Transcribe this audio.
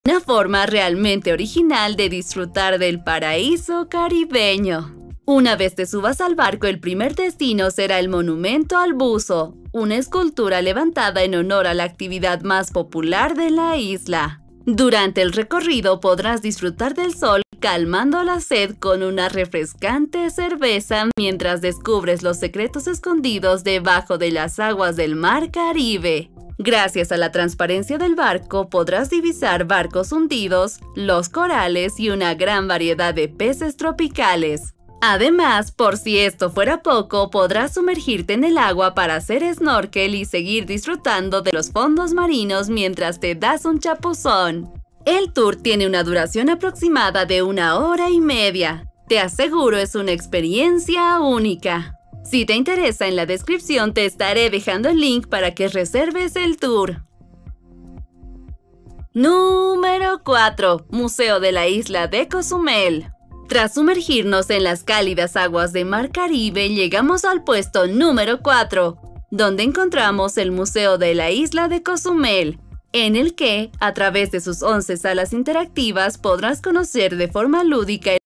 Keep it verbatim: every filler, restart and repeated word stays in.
Una forma realmente original de disfrutar del paraíso caribeño. Una vez te subas al barco, el primer destino será el Monumento al Buzo, una escultura levantada en honor a la actividad más popular de la isla. Durante el recorrido podrás disfrutar del sol, calmando la sed con una refrescante cerveza mientras descubres los secretos escondidos debajo de las aguas del Mar Caribe. Gracias a la transparencia del barco podrás divisar barcos hundidos, los corales y una gran variedad de peces tropicales. Además, por si esto fuera poco, podrás sumergirte en el agua para hacer snorkel y seguir disfrutando de los fondos marinos mientras te das un chapuzón. El tour tiene una duración aproximada de una hora y media. Te aseguro es una experiencia única. Si te interesa, en la descripción te estaré dejando el link para que reserves el tour. Número cuatro. Museo de la Isla de Cozumel. Tras sumergirnos en las cálidas aguas de Mar Caribe, llegamos al puesto número cuatro, donde encontramos el Museo de la Isla de Cozumel, en el que, a través de sus once salas interactivas, podrás conocer de forma lúdica